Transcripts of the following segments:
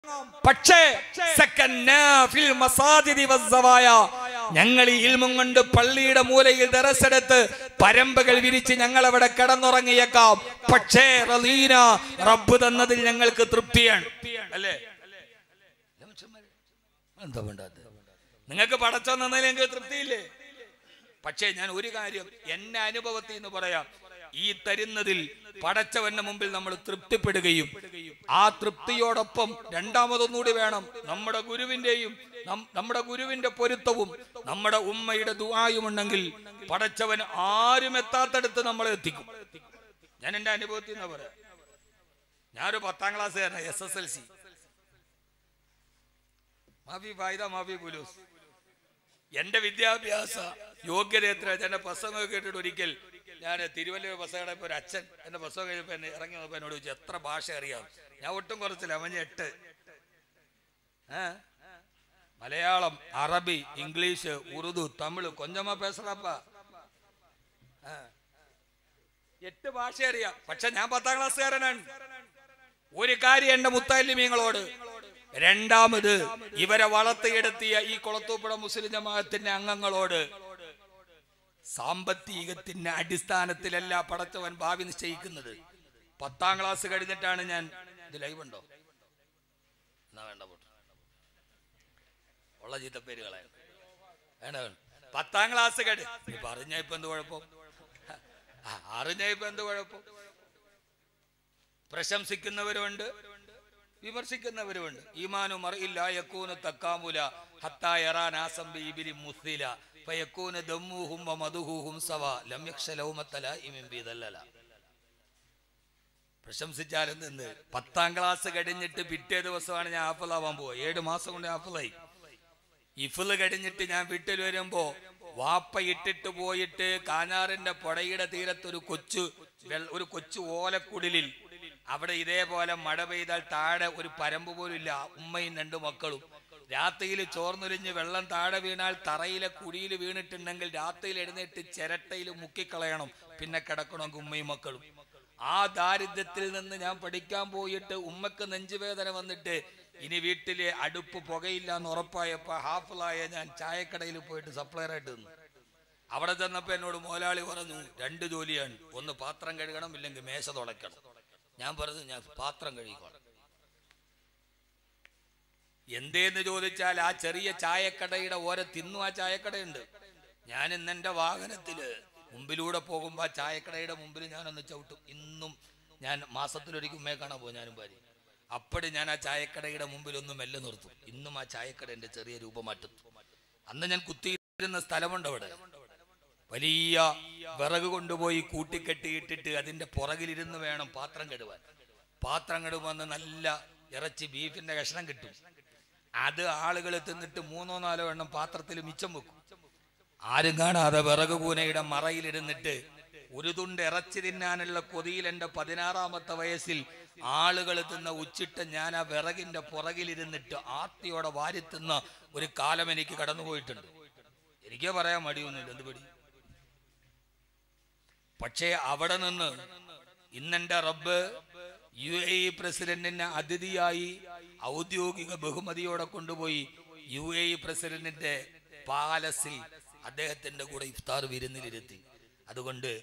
പക്ഷേ ഞങ്ങൾ ഈ ഇൽമും കൊണ്ട് പള്ളിയുടെ മൂലയിൽ ദറസെടുത്ത് പരമ്പകൾ വിരിച്ച് ഞങ്ങൾ അവിടെ കിടന്നുറങ്ങിയേക്കാം. പക്ഷേ റളീന, റബ്ബ് തന്നതിൽ ഞങ്ങൾക്ക് തൃപ്തിയാണ്. അല്ലേ? എന്താ വേണ്ടത്? നിങ്ങൾക്ക് പടച്ചോൻ തന്നതിൽ ഞങ്ങൾക്ക് തൃപ്തിയില്ലേ? പക്ഷേ ഞാൻ ഒരു കാര്യം എന്നെ അനുഭവത്തിൽ നിന്ന് പറയാം. ഈ തരുന്നതിൽ പടച്ചവന്റെ മുമ്പിൽ നമ്മൾ തൃപ്തിപ്പെടുകയും ആ തൃപ്തിയോടൊപ്പം രണ്ടാമതൊന്നുകൂടി വേണം, നമ്മുടെ ഗുരുവിന്റെ പൊരുത്തവും നമ്മുടെ ഉമ്മയുടെ ദുആയും ഉണ്ടെങ്കിൽ പടച്ചവൻ ആരും എത്താത്തടുത്ത് നമ്മളെ എത്തിക്കും. ഞാൻ എന്റെ അനുഭവത്തിൽ നിന്ന് പറയാം. ഞാനൊരു 10ാം ക്ലാസ്സുകാരനാണ്, SSLC. മാഫി ഫായിദ മാഫി ബുലൂസ്. എന്റെ വിദ്യാഭ്യാസ യോഗ്യത എത്ര? എന്റെ പുസ്തകം കേട്ടിട്ട് ഒരിക്കൽ ഞാൻ തിരുവല്ലൂർ പുസ്തകം ഒരു അച്ഛൻ എന്റെ പുസ്തകം കഴിഞ്ഞപ്പോൾ എന്നെ ഇറങ്ങി വന്നപ്പോൾ എന്നോട് ചോദിച്ചു, എത്ര ഭാഷ അറിയാം? ഞാൻ ഒട്ടും കുറച്ചില്ല, അവന് 8. മലയാളം, അറബി, ഇംഗ്ലീഷ്, ഉറുദു, തമിഴ് കൊഞ്ചമാ പേസറപ്പ. 8 ഭാഷ അറിയാം. പക്ഷെ ഞാൻ 10ാം ക്ലാസ്സുകാരനാണ്. ഒരു കാര്യം എന്റെ മുത്തല്ലിമീങ്ങളോട്, രണ്ടാമത് ഇവരെ വളർത്തിയെടുത്തിയ ഈ കൊളത്തൂപ്പുഴ മുസ്ലിം ജമാഅത്തിന്റെ അംഗങ്ങളോട്, സാമ്പത്തികത്തിന്റെ അടിസ്ഥാനത്തിലല്ല പടച്ചവൻ ഭാവി നിശ്ചയിക്കുന്നത്. 10ാം ക്ലാസ് കഴിഞ്ഞിട്ടാണ് ഞാൻ ഇത്. ലൈവ് ഉണ്ടോ? എന്നാ വേണ്ട, ഉള്ള ചീത്തപ്പേരുകളെ വേണ്ട. 10ാം ക്ലാസ് പറഞ്ഞ ഇപ്പൊ എന്ത് കുഴപ്പം? അറിഞ്ഞ ഇപ്പൊ എന്ത് കുഴപ്പം? പ്രശംസിക്കുന്നവരുണ്ട്, വിമർശിക്കുന്നവരുമുണ്ട്. ഈമാനു മർഇല്ല യകൂന തക്കാമുല ഹത്താ യറാ നാസം ബിഇബിരി മുസ്ലില ഫയകൂന ദമ്മുഹും വമദുഹും സവാ ലം യഖ്ശ ലൗമത ലൈമിൻ ബിദല്ലല. പ്രശംസിച്ചാലും നിന്ന് 10ാം ക്ലാസ് കഴിഞ്ഞിട്ട് പിറ്റേ ദിവസമാണ് ഞാൻ ഹാഫിളാവാൻ പോവുക. 7 മാസം കൊണ്ട് ഹാഫിളായി. ഇഫ്ള് കഴിഞ്ഞിട്ട് ഞാൻ വീട്ടിൽ വരുമ്പോ വാപ്പ ഇട്ടിട്ട് പോയിട്ട് കാഞ്ഞാറിന്റെ പുഴയുടെ തീരത്ത് ഒരു കൊച്ചു ഓലക്കുടിലിൽ, അവിടെ ഇതേപോലെ മഴ പെയ്താൽ താഴെ ഒരു പരമ്പ് പോലും ഇല്ല. ഉമ്മയും 2 മക്കളും രാത്രിയിൽ ചോർന്നൊലിഞ്ഞ് വെള്ളം താഴെ വീണാൽ തറയിലെ കുഴിയിൽ വീണിട്ടുണ്ടെങ്കിൽ രാത്രിയിൽ എഴുന്നേറ്റ് ചിരട്ടയിൽ മുക്കിക്കളയണം, പിന്നെ കിടക്കണമെങ്കിൽ ഉമ്മയും മക്കളും. ആ ദാരിദ്ര്യത്തിൽ നിന്ന് ഞാൻ പഠിക്കാൻ പോയിട്ട് ഉമ്മക്ക് നെഞ്ചുവേദന വന്നിട്ട് ഇനി വീട്ടിലെ അടുപ്പ് പുകയില്ല എന്ന് ഉറപ്പായപ്പോ ഹാഫിളായ ഞാൻ ചായക്കടയിൽ പോയിട്ട് സപ്ലയറായിട്ട് നിന്നു. അവിടെ ചെന്നപ്പോ എന്നോട് മുതലാളി പറഞ്ഞു, 2 ജോലിയാണ്, ഒന്ന് പാത്രം കഴുകണം, ഇല്ലെങ്കിൽ മേശ തുളയ്ക്കണം. ഞാൻ പറഞ്ഞു, ഞാൻ പാത്രം കഴുകിക്കോളാം. എന്തേന്ന് ചോദിച്ചാൽ ആ ചെറിയ ചായക്കടയുടെ തിന്നു ആ ചായക്കടയുണ്ട്. ഞാൻ ഇന്ന് എന്റെ വാഹനത്തില് മുമ്പിലൂടെ പോകുമ്പോ ആ ചായക്കടയുടെ മുമ്പിൽ ഞാനൊന്ന് ചവിട്ടും. ഇന്നും ഞാൻ മാസത്തിലൊരിക്കൽ ഉമ്മയെ കാണാൻ പോകും, ഞാനും ഭാര്യ. അപ്പോഴും ഞാൻ ആ ചായക്കടയുടെ മുമ്പിൽ ഒന്ന് മെല്ലെ നിർത്തും. ഇന്നും ആ ചായക്കട എന്റെ ചെറിയ രൂപം മാറ്റും. അന്ന് ഞാൻ കുത്തിയിരുന്ന സ്ഥലമുണ്ട്, അവിടെ വലിയ വിറക് കൊണ്ടുപോയി കൂട്ടിക്കെട്ടിയിട്ടിട്ട് അതിന്റെ പുറകിലിരുന്ന് വേണം പാത്രം കഴുവാൻ. പാത്രം കഴുകുമ്പോൾ നല്ല ഇറച്ചി ബീഫിന്റെ കഷ്ണം കിട്ടും. അത് ആളുകൾ തിന്നിട്ട് 3-4 എണ്ണം പാത്രത്തിൽ മിച്ചം വെക്കും. ആരും കാണാതെ വിറക് കൂനയുടെ മറയിലിരുന്നിട്ട് ഒരു തുണ്ട് ഇറച്ചി തിന്നാനുള്ള കൊതിയിൽ എന്റെ 16ാമത്തെ വയസ്സിൽ ആളുകൾ തിന്ന ഉച്ചിട്ട് ഞാൻ ആ വിറകിന്റെ പുറകിലിരുന്നിട്ട് ആർത്തിയോടെ വാരി തിന്ന ഒരു കാലം എനിക്ക് കടന്നുപോയിട്ടുണ്ട്. എനിക്ക് പറയാൻ മടിയൊന്നുമില്ല, എന്ത് പടി. പക്ഷേ അവിടെ നിന്ന് ഇന്നെന്റെ റബ്ബ് UAE പ്രസിഡന്റിനെ അതിഥിയായി ഔദ്യോഗിക ബഹുമതിയോടെ കൊണ്ടുപോയി UAE പ്രസിഡന്റിന്റെ പാലസിൽ അദ്ദേഹത്തിന്റെ കൂടെ ഇഫ്താർ വിരുന്നിലിരുത്തി. അതുകൊണ്ട്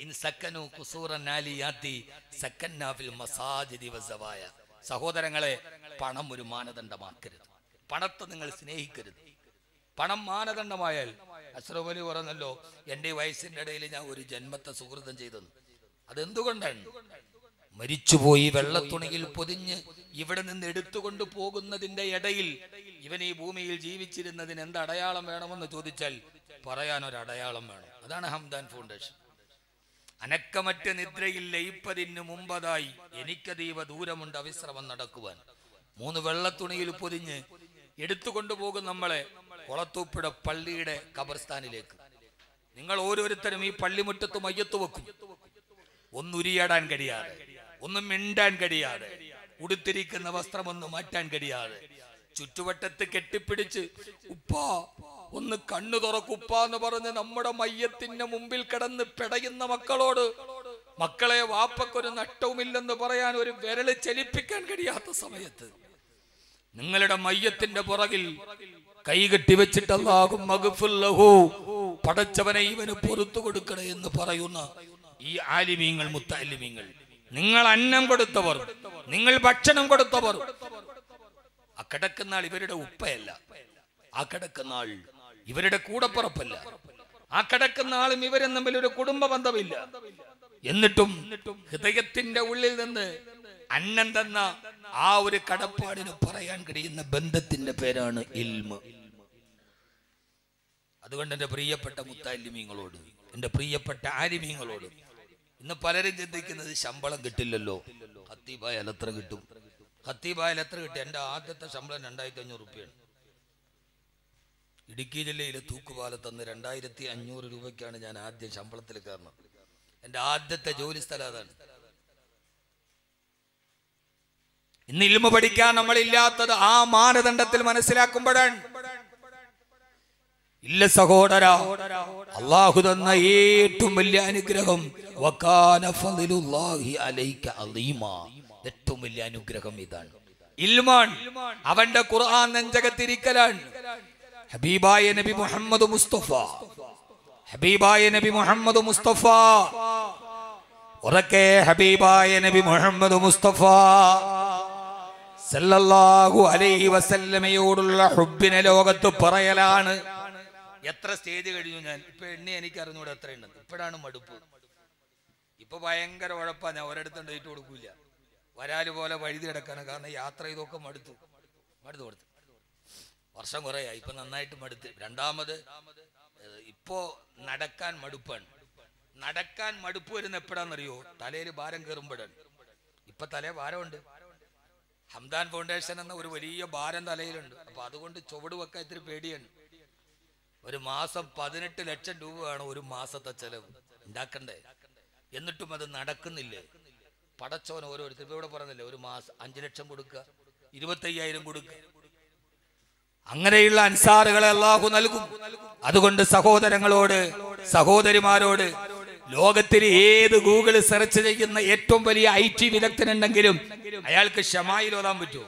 സഹോദരങ്ങളെ, പണം ഒരു മാനദണ്ഡമാക്കരുത്. പണത്തെ നിങ്ങൾ സ്നേഹിക്കരുത്. പണം മാനദണ്ഡമായാൽ, അഷ്റഫ് അലി പറഞ്ഞല്ലോ, എന്റെ വയസ്സിന്റെ ഇടയിൽ ഞാൻ ഒരു ജന്മത്തെ സുഹൃതം ചെയ്തെന്ന്. അതെന്തുകൊണ്ടാണ്? മരിച്ചുപോയി വെള്ളത്തുണിയിൽ പൊതിഞ്ഞ് ഇവിടെ നിന്ന് എടുത്തുകൊണ്ട് പോകുന്നതിന്റെ ഇടയിൽ ഇവൻ ഈ ഭൂമിയിൽ ജീവിച്ചിരുന്നതിന് എന്ത് അടയാളം വേണമെന്ന് ചോദിച്ചാൽ പറയാൻ ഒരു അടയാളം വേണം. അതാണ് ഹംദാൻ ഫൗണ്ടേഷൻ. അനക്കമറ്റ നിദ്രയിൽ ലയിപ്പതിന് മുമ്പതായി എനിക്കതീവ ദൂരമുണ്ട് അവിശ്രമം നടക്കുവാൻ. 3 വെള്ളത്തുണിയിൽ പൊതിഞ്ഞ് എടുത്തുകൊണ്ടുപോകും നമ്മളെ കൊളത്തൂപ്പുഴ പള്ളിയുടെ ഖബർസ്ഥാനിലേക്ക്. നിങ്ങൾ ഓരോരുത്തരും ഈ പള്ളിമുറ്റത്ത് മയ്യത്ത് വെക്കും. ഒന്നുരിയാടാൻ കഴിയാതെ, ഒന്നും മിണ്ടാൻ കഴിയാതെ, ഉടുത്തിരിക്കുന്ന വസ്ത്രം ഒന്ന് മാറ്റാൻ കഴിയാതെ, ചുറ്റുവട്ടത്ത് കെട്ടിപ്പിടിച്ച് ഉപ്പാ ഒന്ന് കണ്ണു തുറക്കുപ്പ എന്ന് പറഞ്ഞ് നമ്മുടെ മയ്യത്തിന്റെ മുമ്പിൽ കിടന്ന് പിടയുന്ന മക്കളോട്, മക്കളെ വാപ്പക്കൊരു നഷ്ടവുമില്ലെന്ന് പറയാൻ ഒരു വിരല് ചലിപ്പിക്കാൻ കഴിയാത്ത സമയത്ത് നിങ്ങളുടെ മയ്യത്തിന്റെ പുറകിൽ കൈകെട്ടി വെച്ചിട്ട് അല്ലാഹുമ്മ ഗ്ഫിർ ലഹു, പടച്ചവനെ ഇവന് പുറത്തു കൊടുക്കണേ എന്ന് പറയുന്ന ഈ ആലിമീങ്ങൾ, മുത്തഅല്ലിമീങ്ങൾ, നിങ്ങൾ അന്നം കൊടുത്തവർ, നിങ്ങൾ ഭക്ഷണം കൊടുത്തവർ, ആ കിടക്കുന്ന ആൾ ഇവരുടെ ഉപ്പയല്ല, ആ കിടക്കുന്ന ആൾ ഇവരുടെ കൂടപ്പുറപ്പല്ല, ആ കിടക്കുന്ന ആളും ഇവരും തമ്മിൽ ഒരു കുടുംബ ബന്ധമില്ല. എന്നിട്ടും ഹൃദയത്തിന്റെ ഉള്ളിൽ നിന്ന് അന്നം തന്ന ആ ഒരു കടപ്പാടിന് പറയാൻ കഴിയുന്ന ബന്ധത്തിന്റെ പേരാണ് ഇൽമ്. അതുകൊണ്ട് എൻ്റെ പ്രിയപ്പെട്ട മുത്തഅല്ലിമീങ്ങളോട്, എൻ്റെ പ്രിയപ്പെട്ട ആലിമീങ്ങളോട്, ഇന്ന് പലരും ചിന്തിക്കുന്നത് ശമ്പളം കിട്ടില്ലല്ലോ, ഖത്തീബായാൽ എത്ര കിട്ടും, ഖത്തീബായാൽ എത്ര കിട്ടും? എൻ്റെ ആദ്യത്തെ ശമ്പളം 2500 രൂപയാണ്. ഇടുക്കി ജില്ലയിലെ തൂക്കുപാലത്ത് അന്ന് 2500 രൂപയ്ക്കാണ് ഞാൻ ആദ്യം ശമ്പളത്തിൽ കയറുന്നത്. എൻ്റെ ആദ്യത്തെ ജോലി സ്ഥലം അതാണ്. ഇന്ന് ഇൽമ പഠിക്കാൻ നമ്മളില്ലാത്തത് ആ മാനദണ്ഡത്തിൽ മനസ്സിലാക്കുമ്പോഴാണ്. ഇല്ല സഹോദര, അല്ലാഹു തന്ന ഏറ്റവും വലിയ അനുഗ്രഹം വകാന ഫളിലുല്ലാഹി അലൈക അളീമാ, ഏറ്റവും വലിയ അനുഗ്രഹം ഇതാണ്, ഇൽമാണ്. അവന്റെ ഖുർആൻ നെഞ്ചകത്തിരിക്കലാണ്. ഹബീബായ നബി മുഹമ്മദ് മുസ്തഫ, ഹബീബായ നബി മുഹമ്മദ് മുസ്തഫ, ഉറക്കെ ഹബീബായ നബി മുഹമ്മദ് മുസ്തഫ സല്ലല്ലാഹു അലൈഹി വസല്ലമയോടുള്ള ഹുബ്ബിനെ ലോകത്ത് പറയലാണ്. എത്ര സ്റ്റേജ് കഴിഞ്ഞു ഞാൻ, ഇപ്പൊ എണ്ണി എനിക്ക് അറിഞ്ഞൂടെ എത്ര ഉണ്ടെന്ന്. ഇപ്പോഴാണ് മടുപ്പ്, ഇപ്പൊ ഭയങ്കര ഉഴപ്പാ. ഞാൻ ഒരിടത്തും ഡേറ്റ് കൊടുക്കൂല, വരാല് പോലെ വഴുതി കിടക്കാണ്. കാരണം യാത്ര ചെയ്തൊക്കെ മടുത്തു കൊടുത്തു, വർഷം കുറേയായി, ഇപ്പൊ നന്നായിട്ട് മടുത്ത്. രണ്ടാമത് ഇപ്പോ നടക്കാൻ മടുപ്പാണ്. നടക്കാൻ മടുപ്പ് വരുന്ന എപ്പോഴാണെന്നറിയോ? തലയിൽ ഭാരം കയറുമ്പോഴാണ്. ഇപ്പൊ തലേ ഭാരമുണ്ട്. ഹംദാൻ ഫൗണ്ടേഷൻ എന്ന ഒരു വലിയ ഭാരം തലയിലുണ്ട്. അപ്പൊ അതുകൊണ്ട് ചുവട് വെക്കാൻ ഇത്തിരി പേടിയാണ്. ഒരു മാസം 18 ലക്ഷം രൂപയാണ് ഒരു മാസത്തെ ചെലവ് ഉണ്ടാക്കണ്ടേ. എന്നിട്ടും അത് നടക്കുന്നില്ലേ? പടച്ചോൻ ഓരോരുത്തർ ഇവിടെ പറഞ്ഞില്ലേ, ഒരു മാസം 5 ലക്ഷം കൊടുക്കുക, 25,000 കൊടുക്കുക. അങ്ങനെയുള്ള അൻസാറുകളെ അല്ലാഹു നൽകും. അതുകൊണ്ട് സഹോദരങ്ങളോട്, സഹോദരിമാരോട്, ലോകത്തിൽ ഏത് ഗൂഗിൾ സെർച്ച് ചെയ്യുന്ന ഏറ്റവും വലിയ IT വിദഗ്ധനുണ്ടെങ്കിലും അയാൾക്ക് ശമായിൽ ഓതാൻ പറ്റുമോ?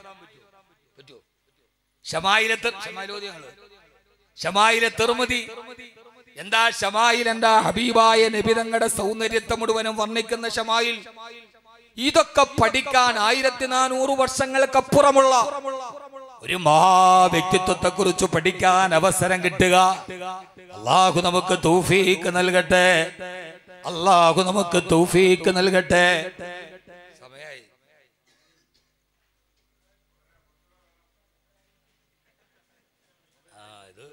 ശമായിലെ തിർമിദി എന്താ? ശമായിൽ എന്താ? ഹബീബായ നബി തങ്ങളുടെ സൗന്ദര്യത്തെ മുഴുവനും വർണ്ണിക്കുന്ന ശമായിൽ. ഇതൊക്കെ പഠിക്കാൻ 1400 വർഷങ്ങൾക്കപ്പുറമുള്ള ഒരു മഹാവ്യക്തിത്വത്തെ കുറിച്ച് പഠിക്കാൻ അവസരം കിട്ടുക അല്ലാഹു നമുക്ക് തൗഫീഖ് നൽകട്ടെ. അല്ലാഹു നമുക്ക് തൗഫീഖ് നൽകട്ടെ. സമയായി. ഇത്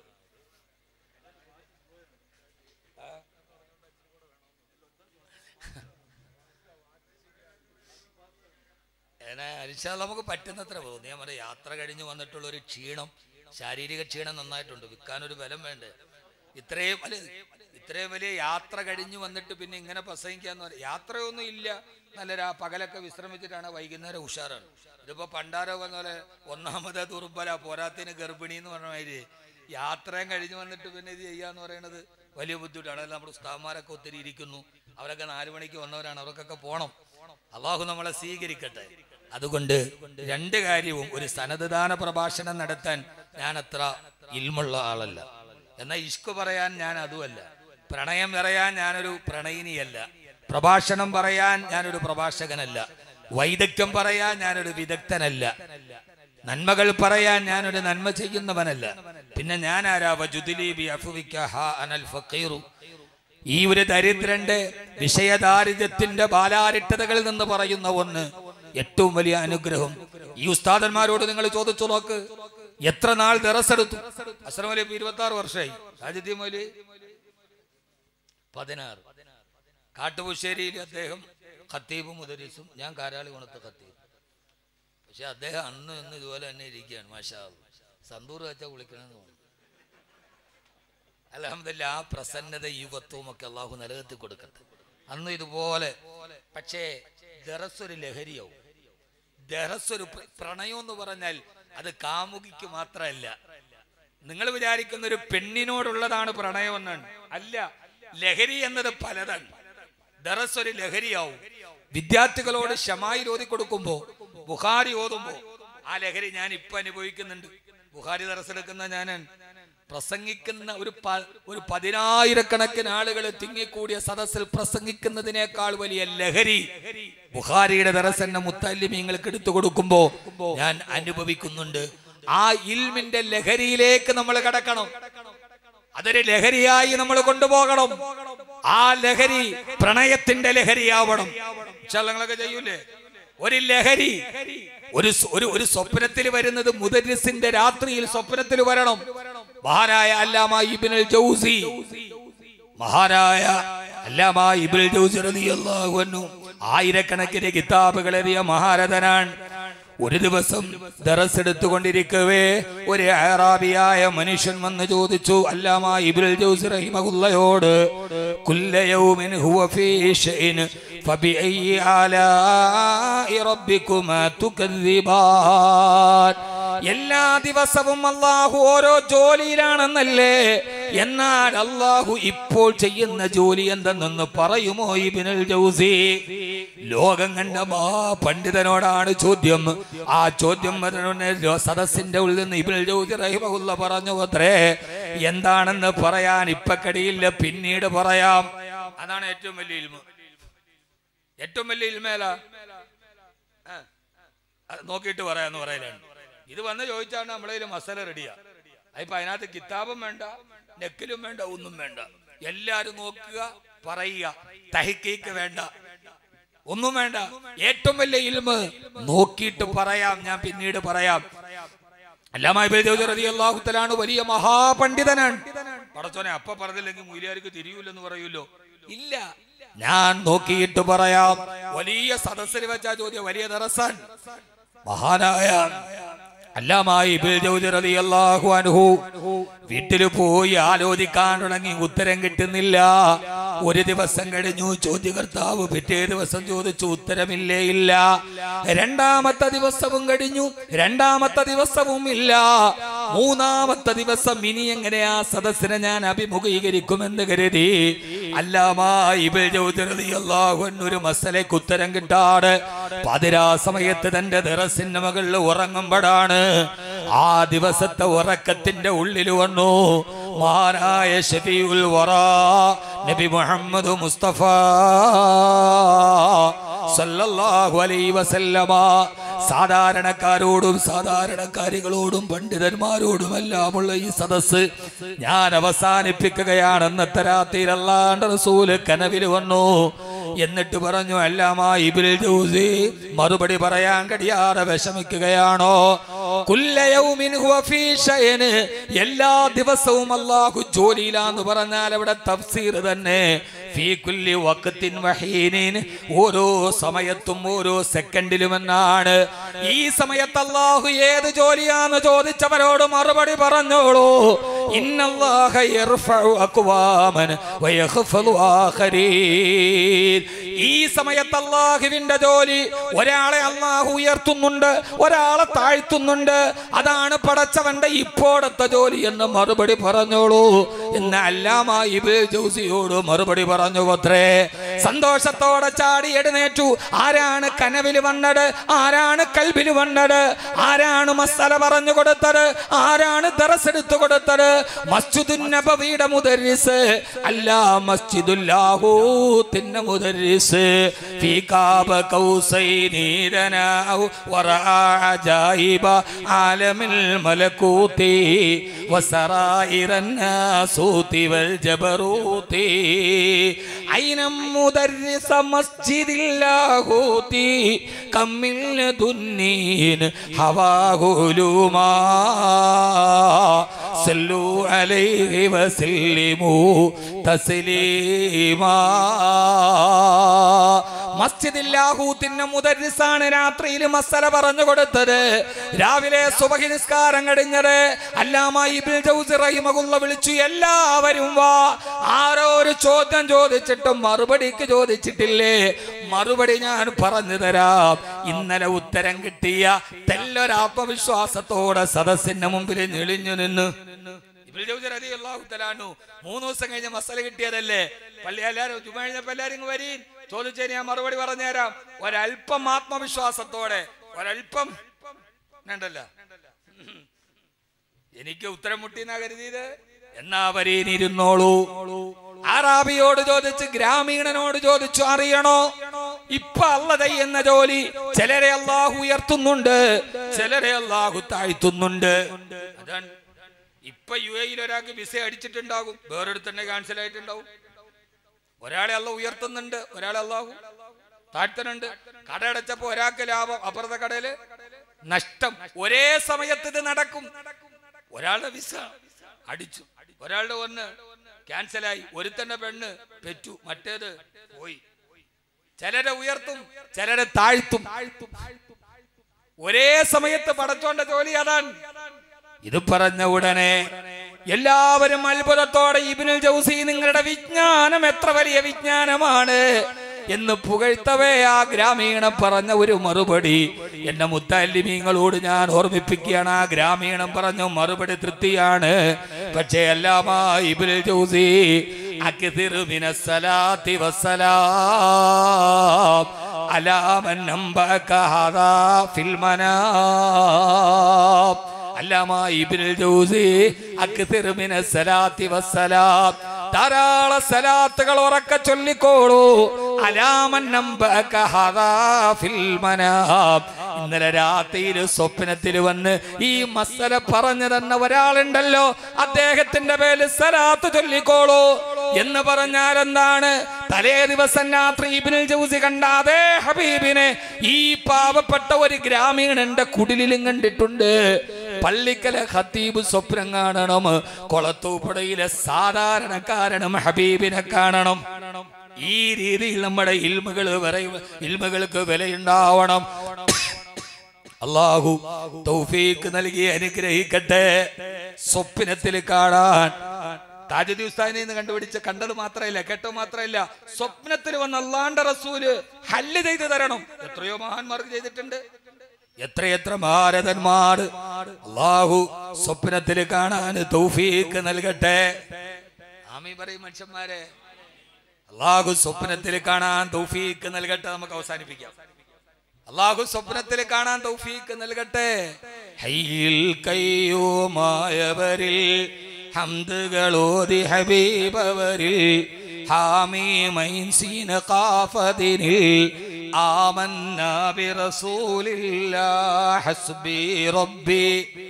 നമുക്ക് പറ്റുന്നത്ര പോകുന്നു. ഞാൻ പറയാം, യാത്ര കഴിഞ്ഞ് വന്നിട്ടുള്ള ഒരു ക്ഷീണം, ശാരീരിക ക്ഷീണം നന്നായിട്ടുണ്ട്. വിൽക്കാനൊരു ബലം വേണ്ടേ? ഇത്രയും വലിയ യാത്ര കഴിഞ്ഞ് വന്നിട്ട് പിന്നെ ഇങ്ങനെ പ്രസംഗിക്കാന്ന് പറയാം. യാത്രയൊന്നും ഇല്ല, നല്ല പകലൊക്കെ വിശ്രമിച്ചിട്ടാണ്, വൈകുന്നേരം ഉഷാറാണ്. ഇതിപ്പോ പണ്ടാരോ വന്ന പോലെ ഒന്നാമത് ദുർബല, പോരാത്തിന് ഗർഭിണി എന്ന് പറഞ്ഞ മാതിരി യാത്രയും കഴിഞ്ഞ് വന്നിട്ട് പിന്നെ ഇത് ചെയ്യാന്ന് പറയുന്നത് വലിയ ബുദ്ധിമുട്ടാണ്. അതായത് നമ്മുടെ ഉസ്താദ്മാരൊക്കെ ഒത്തിരി ഇരിക്കുന്നു, അവരൊക്കെ 4 മണിക്ക് വന്നവരാണ്, അവർക്കൊക്കെ പോണം. അല്ലാഹു നമ്മളെ സ്വീകരിക്കട്ടെ. അതുകൊണ്ട് 2 കാര്യവും, ഒരു സനദ്ദാന പ്രഭാഷണം നടത്താൻ ഞാൻ അത്ര ഇൽമുള്ള ആളല്ല, എന്നാൽ ഇഷ്ക് പറയാൻ ഞാൻ അതുമല്ല, പ്രണയം പറയാൻ ഞാനൊരു പ്രണയിനിയല്ല, പ്രഭാഷണം പറയാൻ ഞാനൊരു പ്രഭാഷകനല്ല, വൈദഗ്ധ്യം പറയാൻ ഞാനൊരു വിദഗ്ധനല്ല, നന്മകൾ പറയാൻ ഞാനൊരു നന്മ ചെയ്യുന്നവനല്ല. പിന്നെ ഞാൻ ആരാ? ഈ ഒരു ദരിദ്രന്റെ വിഷയദാരിദ്ര്യത്തിന്റെ ബാലാരിട്ടതകളിൽ നിന്ന് പറയുന്ന ഒന്ന് ഏറ്റവും വലിയ അനുഗ്രഹം. ഈ ഉസ്താദന്മാരോട് നിങ്ങൾ ചോദിച്ചു നോക്ക്, എത്ര നാൾ ദറസെടുത്തു? അസ്രം മൗലവി 26 വർഷമായി, താജുദ്ദീൻ മൗലവി 16. കാട്ടുപുശ്ശേരിയിൽ അദ്ദേഹം ഖത്തീബും മുദരിസും, ഞാൻ കാരാളി ഗുണത്തെ ഖത്തീബ്. പക്ഷെ അദ്ദേഹം അന്ന് ഇന്ന് ഇതുപോലെ തന്നെ ഇരിക്കുകയാണ്. മാഷാ അല്ലാഹ്, സന്തൂർ വെച്ചാൽ വിളിക്കണമെന്ന് തോന്നുന്നു. അൽഹംദുലില്ലാഹ്, ആ പ്രസന്നത യുവത്വവും ഒക്കെ അള്ളാഹു നിലനിർത്തി കൊടുക്കട്ടെ. അന്ന് ഇതുപോലെ. പക്ഷേ ദറസൊരു ലഹരിയാവും. ദറസൊരു പ്രണയം എന്ന് പറഞ്ഞാൽ അത് കാമുകിക്ക് മാത്രമല്ല. നിങ്ങൾ വിചാരിക്കുന്ന ഒരു പെണ്ണിനോടുള്ളതാണ് പ്രണയം എന്നാണ്. അല്ല, ലഹരി എന്നത് പലതാണ്. ദറസ് ഒരു ലഹരിയാവും. വിദ്യാർത്ഥികളോട് ശമായിൽ ഓതി കൊടുക്കുമ്പോ, ബുഖാരി ഓതുമ്പോ ആ ലഹരി ഞാൻ ഇപ്പൊ അനുഭവിക്കുന്നുണ്ട്. ബുഖാരി ദർസെടുക്കുന്ന ഞാൻ പ്രസംഗിക്കുന്ന ഒരു 10,000-കണക്കിന് ആളുകൾ തിങ്ങിക്കൂടിയ സദസ്സിൽ പ്രസംഗിക്കുന്നതിനേക്കാൾ വലിയ ലഹരി ബുഖാരിയുടെ ദർസെന്നെ മുത്തല്ലിമീങ്ങൾക്ക് എടുത്തു കൊടുക്കുമ്പോ ഞാൻ അനുഭവിക്കുന്നുണ്ട്. ആ ഇൽമിന്റെ ലഹരിയിലേക്ക് നമ്മൾ കടക്കണം. അതൊരു ലഹരിയായി നമ്മൾ കൊണ്ടുപോകണം. ആ ലഹരി പ്രണയത്തിന്റെ ലഹരിയാവണം. നിങ്ങളൊക്കെ ചെയ്യൂലേ ഒരു ലഹരി? ഒരു സ്വപ്നത്തിൽ വരുന്നത് മുദരിസിന്റെ രാത്രിയിൽ സ്വപ്നത്തിൽ വരണം. മഹാനായ അല്ലാമ ഇബ്നുൽ ജൗസി റളിയല്ലാഹു അൻഹു ആയിരക്കണക്കിന് കിതാബുകൾ എഴുതിയ മഹാരഥനാണ്. ഒരു ദിവസം ദർസ് എടുത്തുകൊണ്ടിരിക്കവേ ഒരു അറാബിയായ മനുഷ്യൻ വന്ന് ചോദിച്ചു അല്ലാമ ഇബ്നുൽ ജൗസി റഹിമഹുല്ലാഹയോട്, കുല്ല യൗമിൻ ഹുവ ഫീ ശൈഇൻ ഫബിഅയ്യി ആലാഇ റബ്ബികുമാ തുകദ്ദിബാൻ. എല്ലാ ദിവസവും അല്ലാഹു ഓരോ ജോലിയിലാണെന്നല്ലേ, എന്നാൽ അല്ലാഹു ഇപ്പോൾ ചെയ്യുന്ന ജോലി എന്തെന്നൊന്ന് പറയുമോ ഇബ്നുൽ ജൗസി? ലോകം കണ്ട പണ്ഡിതനോടാണ് ചോദ്യം. ആ ചോദ്യം സദസ്സിന്റെ ഉള്ളിൽ നിന്ന് ഇബ്നുൽ ജൗസി റഹിമഹുല്ലാഹ് പറഞ്ഞു അത്രേ, എന്താണെന്ന് പറയാൻ ഇപ്പൊ കഴിയില്ല, പിന്നീട് പറയാം. അതാണ് ഏറ്റവും വലിയ ഇൽമ്. ഏറ്റവും വലിയ ഇൽമേല നോക്കിയിട്ട് പറയാന്ന് പറയലാണ്. ഇത് വന്ന് ചോദിച്ചാണ് നമ്മളെ മസല റെഡിയാ. ഇപ്പൊ അതിനകത്ത് കിതാബും വേണ്ട, നെക്കിലും വേണ്ട, ഒന്നും വേണ്ട. എല്ലാരും നോക്കുക, പറയുക, തഹ്ഖീഖ് വേണ്ട, ഒന്നും വേണ്ട. ഏറ്റവും വലിയ ഇൽമ് നോക്കിയിട്ട് പറയാം, ഞാൻ പിന്നീട് പറയാം. അല്ലാമ ഇബ്നുൽ ജൗസി റളിയല്ലാഹു തആല വലിയ മഹാപണ്ഡിതനാണ്. പടച്ചോനെ അപ്പ പറഞ്ഞില്ലെങ്കിൽ മൂല്യാർക്ക് തിരിയൂലെന്ന് പറയൂല്ലോ. ഇല്ല, ഞാൻ നോക്കിയിട്ട് പറയാം. വലിയ സദസ്സിൽ വെച്ചാ ചോദ്യം, വലിയ ദറസാൻ. മഹാനായ അല്ലാമ ഇബ്നുൽ ജൗസി റളിയല്ലാഹു അൻഹു വീട്ടിൽ പോയി ആലോചിക്കാൻ തുടങ്ങി, ഉത്തരം കിട്ടുന്നില്ല. ഒരു ദിവസം കഴിഞ്ഞു, ചോദ്യകർത്താവ് പിറ്റേ ദിവസം ചോദിച്ചു, ഉത്തരമില്ലേ? ഇല്ല. രണ്ടാമത്തെ ദിവസവും കഴിഞ്ഞു, രണ്ടാമത്തെ ദിവസവും ഇല്ല. മൂന്നാമത്തെ ദിവസം ഇനി എങ്ങനെയാ സദസ്സിനെ ഞാൻ അഭിമുഖീകരിക്കുമെന്ന് കരുതി അല്ലാമ ഇബ്നുൽ ജൗസി റളിയല്ലാഹു അൻഹു ഒരു മസലയ്ക്ക് ഉത്തരം കിട്ടാറ് പാതിരാ സമയത്ത് തന്റെ ദറസിന്റെ മകളിൽ ഉറങ്ങുമ്പോഴാണ്. ആ ദിവസത്തെ ഉറക്കത്തിന്റെ ഉള്ളിൽ വന്നു മഹാനായ ശഫീഉൽ വറാ നബി മുഹമ്മദ് മുസ്തഫ സല്ലല്ലാഹു അലൈഹി വസല്ലമ. സാധാരണക്കാരോടും സാധാരണക്കാരികളോടും പണ്ഡിതന്മാരോടും എല്ലാമുള്ള ഈ സദസ്സ് ഞാൻ അവസാനിപ്പിക്കുകയാണ്. അന്നത്തെ രാത്രിയിൽ അല്ലാഹുവിന്റെ റസൂൽ കനവിൽ വന്നു. എന്നിട്ട് പറഞ്ഞു, അല്ലാമ ഇബ്നുൽ ജൗസി മറുപടി പറയാൻ കഴിയാതെ വിഷമിക്കുകയാണോ? കുല്ല യൗമിൻ ഹുവ ഫീ ശൈഇൻ, എല്ലാ ദിവസവും അല്ലാഹു ജോലിയിലാന്ന് പറഞ്ഞാൽ അവിടെ തഫ്സീർ തന്നെ. ഫീ കുല്ലി വഖത്തിൻ വഹീനിൻ, ഓരോ സമയത്തും ഓരോ സെക്കൻഡിലും എന്നാണ്. ഈ സമയത്ത് അല്ലാഹു ഏത് ജോലിയാന്ന് ചോദിച്ചവരോട് മറുപടി പറഞ്ഞോളൂ. ഇന്നല്ലാഹ യർഫഉ അഖ്വാമൻ വയഖ്ഫളു ആഖരീൻ. ഈ സമയത്ത് അല്ലാഹുവിന്റെ ജോലി, ഒരാളെ അല്ലാഹു ഉയർത്തുന്നുണ്ട്, ഒരാളെ താഴ്ത്തുന്നുണ്ട്. അതാണ് പടച്ചവന്റെ ഇപ്പോഴത്തെ ജോലി എന്ന് മറുപടി പറഞ്ഞോളൂ എന്ന് അല്ലാമ ഇബ്നുൽ ജൗസിയോട് മറുപടി പറഞ്ഞു അത്രേ. സന്തോഷത്തോടെ ചാടി എഴുന്നേറ്റു. ആരാണ് കനവിൽ വന്നത്? ആരാണ് കൽബിൽ വന്നത്? ആരാണ് മസല പറഞ്ഞു കൊടുത്തത്? ആരാണ് ദർസ് എടുത്തു കൊടുത്തത്? മസ്ജിദുൻ നബവിയുടെ മുദർരിസ് അല്ല, മസ്ജിദുൽ ലാഹൂത്തിന്റെ മുദർരിസ്. ഫീ കാബ കൗസൈനി ദനാഉ വറഅ അജായിബ ആലമിൽ മലകൂതി വസറായിറൻ നാസൂതി വൽ ജബറൂതി. ഐന മുദർരിസ മസ്ജിദിൽ ലാഹൂതി കമ്മിൽ ദുന്നീൻ ഹവാഹുലുമാ സല്ലു അലൈഹി വസല്ലിമു തസ്ലീമാ. മസ്ജിദിൽ ലാഹൂത്തിന്റെ മുദർരിസാണ് രാത്രിയിൽ മസല പറഞ്ഞു കൊടുത്തത്. രാവിലെ സുബഹി നിസ്കാരം കഴിഞ്ഞത് അല്ലാമ ഇബ്നുൽ ജൗസി റഹിമഹുല്ലാഹ് വിളിച്ചു, എല്ലാവരും വാ. ആരോ ഒരു ചോദ്യം ചോദിച്ചിട്ടും മറുപടിക്ക് ചോദിച്ചിട്ടില്ലേ? മറുപടി ഞാൻ പറഞ്ഞു തരാം. ഇന്നലെ ഉത്തരം കിട്ടിയ തെല്ലൊരാത്മവിശ്വാസത്തോടെ സദസ്സിന്റെ മുമ്പിൽ ഞെളിഞ്ഞു നിന്ന് ഇബ്നുൽ ജൗസി റളിയല്ലാഹു തആല അൻഹു 3 ദിവസം കഴിഞ്ഞ മസല കിട്ടിയതല്ലേ. പള്ളി എല്ലാവരും ജുമാ കഴിഞ്ഞപ്പോൾ എല്ലാവരും വരീൻ, ചോദിച്ചതിന് ഞാൻ മറുപടി പറഞ്ഞുതരാം. ഒരല്പം ആത്മവിശ്വാസത്തോടെ, ഒരല്പം വേണ്ടല്ല, എനിക്ക് ഉത്തരം മുട്ടിന്നാ കരുതിയത്. എന്നാ വരീനിരുന്നോളൂ. അറാബിയോട് ചോദിച്ചു, ഗ്രാമീണനോട് ചോദിച്ചു, അറിയണോ ഇപ്പൊ അള്ള ചെയ്യുന്ന ജോലി? ചിലരെ അള്ളാഹു ഉയർത്തുന്നുണ്ട്, ചിലരെ അള്ളാഹു താഴ്ത്തുന്നുണ്ട്. അതാണ് ഇപ്പൊ UAE ഒരാൾക്ക് വിസ അടിച്ചിട്ടുണ്ടാകും, വേറൊരു തന്നെ ക്യാൻസൽ ആയിട്ടുണ്ടാവും. ഒരാളെ അള്ള ഉയർത്തുന്നുണ്ട്, ഒരാളെ അള്ളാഹു താഴ്ത്തുന്നുണ്ട്. കട അടച്ചപ്പോ ഒരാൾക്ക് ലാഭം, അപ്പുറത്തെ കടയില് നഷ്ടം. ഒരേ സമയത്ത് ഇത് നടക്കും. ഒരാളുടെ വിസ അടിച്ചു, ഒരാളുടെ ഒന്ന് ക്യാൻസലായി, ഒരുത്തന്റെ പെണ്ണ് പെറ്റു, മറ്റേത് പോയി. ചിലരെ ഉയർത്തും, ചിലരെ താഴ്ത്തും. ഒരേ സമയത്ത് പടച്ചോന്റെ ജോലി അതാണ്. ഇത് പറഞ്ഞ ഉടനെ എല്ലാവരും അത്ഭുതത്തോടെ ഇബ്നുൽ ജൗസി നിങ്ങളുടെ വിജ്ഞാനം എത്ര വലിയ വിജ്ഞാനമാണ് എന്ന് പുകഴ്ത്തവേ ആ ഗ്രാമീണം പറഞ്ഞ ഒരു മറുപടി എന്റെ മുത്തല്ലിമീങ്ങളോട് ഞാൻ ഓർമ്മിപ്പിക്കുകയാണ്. ആ ഗ്രാമീണം പറഞ്ഞ മറുപടി തൃപ്തിയാണ്. പക്ഷേ അല്ലാമാ ഇബ്നുൽ ജൗസി അക്സിറു മിനസ്സലാത്തി വസ്സലാം അലാ മൻ അംബക ഹാദാ ഫിൽ മനാം. അല്ലാമാ ഇബ്നുൽ ജൗസി അക്സിറു മിനസ്സലാത്തി വസ്സലാം, ധാരാളം സലാത്തുകൾ ഉറക്കെ ചൊല്ലിക്കോളൂ. അലാമൻ അംബക ഹാദാ ഫിൽ മനാം. ഇന്നലെ രാത്രിയിൽ സ്വപ്നത്തിൽ വന്ന് ഈ മസല പറഞ്ഞു തന്ന ഒരാളുണ്ടല്ലോ, അദ്ദേഹത്തിന്റെ പേര് സലാത്ത് ചൊല്ലിക്കോളൂ എന്ന് പറഞ്ഞാൽ എന്താണ്? തലേ ദിവസം രാത്രി ഇബ്നുൽ ജൗസി കണ്ട അതേ ഹബീബിനെ ഈ പാവപ്പെട്ട ഒരു ഗ്രാമീണന്റെ കുടിലും കണ്ടിട്ടുണ്ട്. പള്ളിക്കലെ ഖത്തീബ് സ്വപ്നം കാണണം, കൊളത്തൂപ്പുഴയിലെ സാധാരണക്കാരനും ഹബീബിനെ കാണണം. ഈ രീതിയിൽ നമ്മുടെ ഇൽമുകൾക്ക് വിലയുണ്ടാവണം. അല്ലാഹു തൗഫീഖ് നൽകി അനുഗ്രഹിക്കട്ടെ. സ്വപ്നത്തിൽ കാണാൻ താജുദ്ദീൻ ഉസ്താദിനെ നിന്ന് കണ്ടത് മാത്രമല്ല, കേട്ടോ മാത്രമല്ല, സ്വപ്നത്തിൽ വന്ന അല്ലാഹുവിന്റെ റസൂല് ഹല്ല് ചെയ്തു തരണം. എത്രയോ മഹാന്മാർക്ക് ചെയ്തിട്ടുണ്ട്, എത്രയെത്ര ഭാരതന്മാർ. അല്ലാഹു സ്വപ്നത്തിൽ കാണാൻ തൗഫീഖ് നൽകട്ടെ. ആമീൻ പറയും മനുഷ്യന്മാരെ. അല്ലാഹു സ്വപ്നത്തിൽ കാണാൻ തൗഫീഖ് നൽകട്ടെ. നമുക്ക് അവസാനിപ്പിക്കാം. അല്ലാഹു സ്വപ്നത്തിൽ കാണാൻ തൗഫീഖ് നൽകട്ടെ. ഹയ്യിൽ കയ്യൂമായവരിൽ ഹംദുകളോതി ഹബീബവരിൽ ഹാമീമൈൻ സീന ഖാഫദിനിൽ ആമന്നാ ബിറസൂലില്ലാഹ് ഹസ്ബി റബ്ബി